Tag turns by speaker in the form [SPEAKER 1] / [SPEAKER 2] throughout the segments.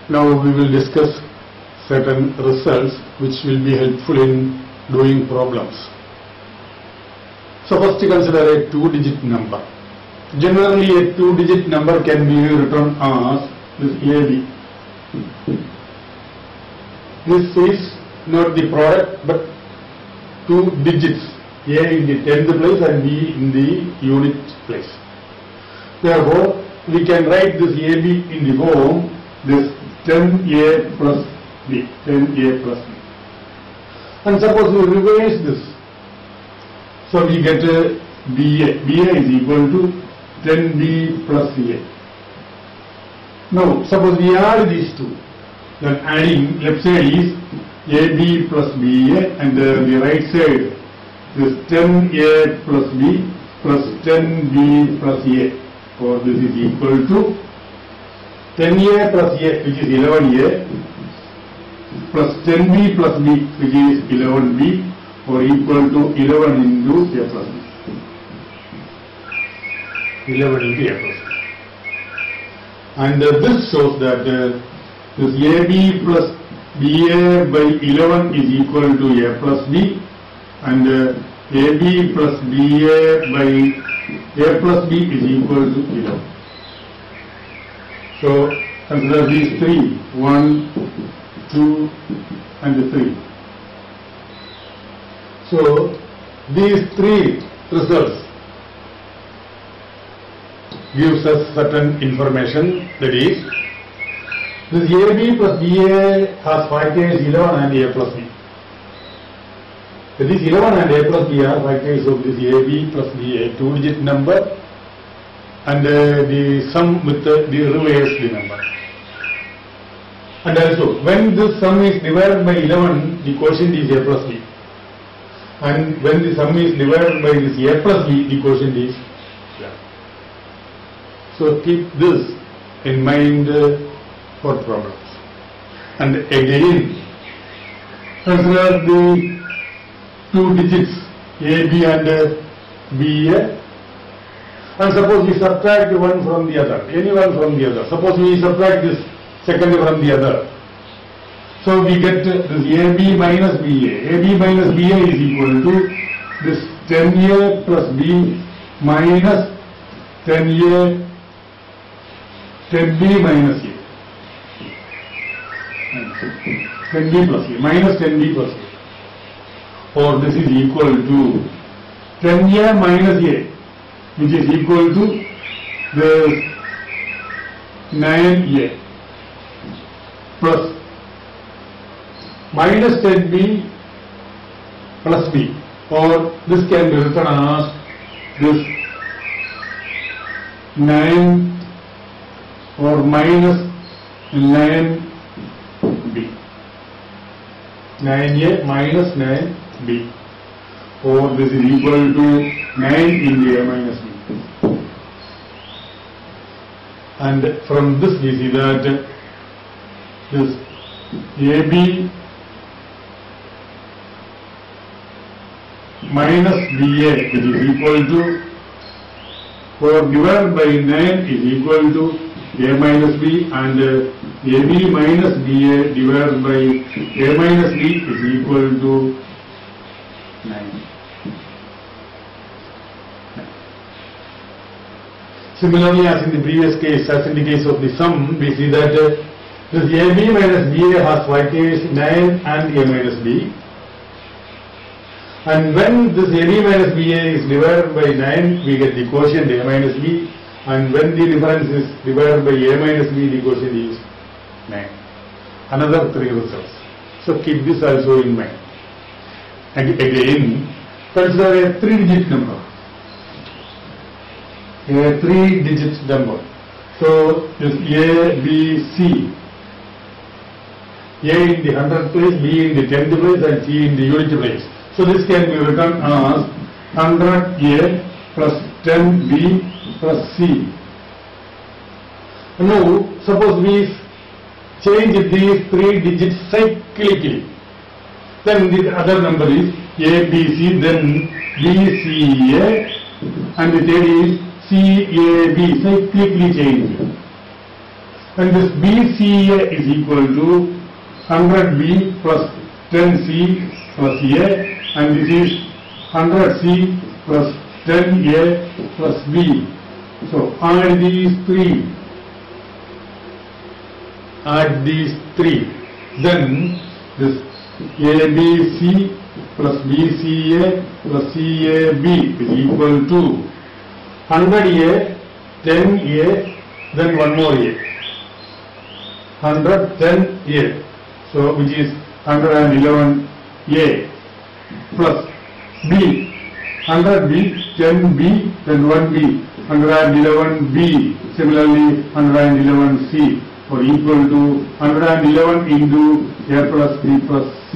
[SPEAKER 1] Now we will discuss certain results which will be helpful in doing problems. So first consider a two-digit number. Generally a two-digit number can be written as this AB. This is not the product but two digits, A in the 10th place and B in the unit place. Therefore, we can write this AB in the form this 10A plus B, 10A plus B. And suppose we reverse this. So we get a BA. BA is equal to 10B plus A. Now, suppose we add these two. Then adding left side is AB plus BA and the right side is 10A plus B plus 10B plus A. For this is equal to 10A plus A, which is 11A, plus 10B plus B, which is 11B, or equal to 11 into A plus B. 11 into A plus B. And this shows that this AB plus BA by 11 is equal to A plus B, and AB plus BA by A plus B is equal to 11. So consider these three, 1, 2 and 3. So these three results gives us certain information, that is, this AB plus BA has factors 11 and A plus B. That is 11 and A plus B are factors of this AB plus BA, two-digit number, and the sum with the reversed number. And also, when this sum is divided by 11, the quotient is A plus B. And when the sum is divided by this A plus B, the quotient is 11. So keep this in mind for problems. And again, consider the two digits AB and BA, and suppose we subtract one from the other, any one from the other. Suppose we subtract this second from the other. So we get this AB minus BA. AB minus BA is equal to this 10A plus B minus 10A, 10B minus A. 10B plus A, minus 10B plus A. Or this is equal to 10A minus A, which is equal to the 9A plus minus 10B plus B, or this can be written as this 9 or minus 9B, 9A minus 9B, or this is equal to 9 into A minus B. And from this we see that this AB minus BA, which is equal to, or divided by 9 is equal to A minus B, and AB minus BA divided by A minus B is equal to 9. Similarly, as in the previous case, as in the case of the sum, we see that this AB minus BA has factors 9 and A minus B. And when this AB minus BA is divided by 9, we get the quotient A minus B. And when the difference is divided by A minus B, the quotient is 9. Another three results. So keep this also in mind. And again, consider a three-digit number. A three-digit number. So this A, B, C. A in the 100th place, B in the 10th place, and C in the unit place. So this can be written as 100A plus 10B plus C. Now, suppose we change these three digits cyclically. Then the other number is ABC, then BCA, and the third is CAB, cyclically change. And this BCA is equal to 100B plus 10C plus A, and this is 100C plus 10A plus B. So add these three. Then this ABC plus BCA plus CAB is equal to 100A, 10A, then one more A. 110A. So which is 111A plus B. 100B, 10B, then 1B. 111B. Similarly 111C. Or equal to 111 into A plus B plus C.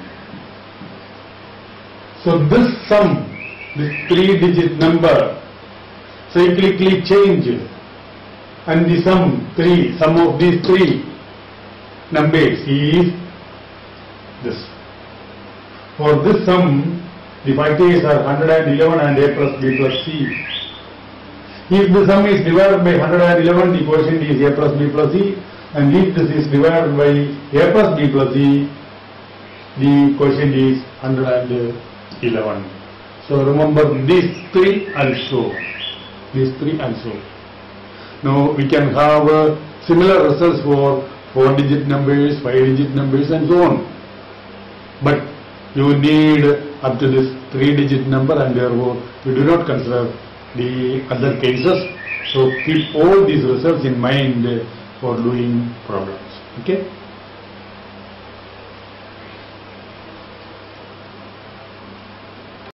[SPEAKER 1] So this sum, this 3-digit number, cyclically change, and the sum of these three numbers is this. For this sum, the factors are 111 and A plus B plus C. If the sum is divided by 111, the quotient is A plus B plus C, and if this is divided by A plus B plus C, the quotient is 111. So remember these three also. Now we can have similar results for 4-digit numbers, 5-digit numbers, and so on. But you need up to this 3-digit number, and therefore you do not consider the other cases. So keep all these results in mind for doing problems. Okay.